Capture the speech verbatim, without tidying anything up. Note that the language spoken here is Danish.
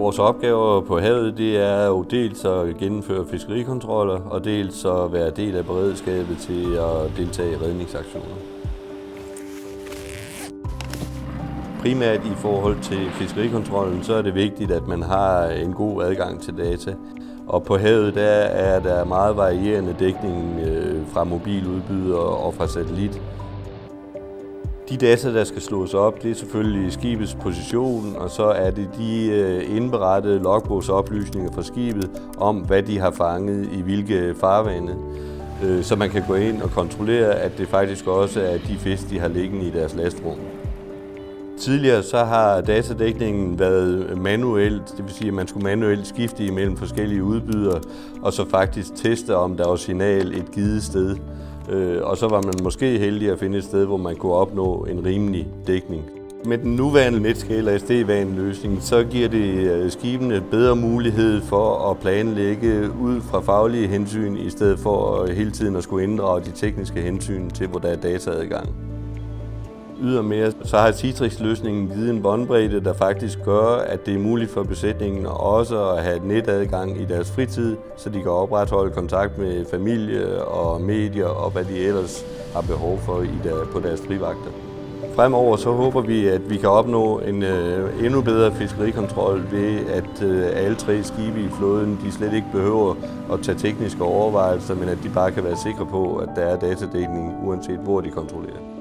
Vores opgaver på havet, det er jo dels at gennemføre fiskerikontroller, og dels at være del af beredskabet til at deltage i redningsaktioner. Primært i forhold til fiskerikontrollen, så er det vigtigt, at man har en god adgang til data. Og på havet der er der meget varierende dækning fra mobiludbydere og fra satellit. De data, der skal slås op, det er selvfølgelig skibets position, og så er det de indberettede logbogsoplysninger fra skibet om, hvad de har fanget i hvilke farvande. Så man kan gå ind og kontrollere, at det faktisk også er de fisk, de har liggende i deres lastrum. Tidligere så har datadækningen været manuelt, det vil sige, at man skulle manuelt skifte imellem forskellige udbydere, og så faktisk teste, om der var signal et givet sted. Og så var man måske heldig at finde et sted, hvor man kunne opnå en rimelig dækning. Med den nuværende Netscaler S D-WAN-løsning, så giver det skibene bedre mulighed for at planlægge ud fra faglige hensyn, i stedet for hele tiden at skulle inddrage de tekniske hensyn til, hvor der er dataadgang. Ydermere så har Citrix-løsningen givet en båndbredde, der faktisk gør, at det er muligt for besætningen også at have netadgang i deres fritid, så de kan opretholde kontakt med familie og medier og hvad de ellers har behov for i der, på deres frivagter. Fremover så håber vi, at vi kan opnå en øh, endnu bedre fiskerikontrol ved, at øh, alle tre skibe i flåden de slet ikke behøver at tage tekniske overvejelser, men at de bare kan være sikre på, at der er datadækning, uanset hvor de kontrollerer.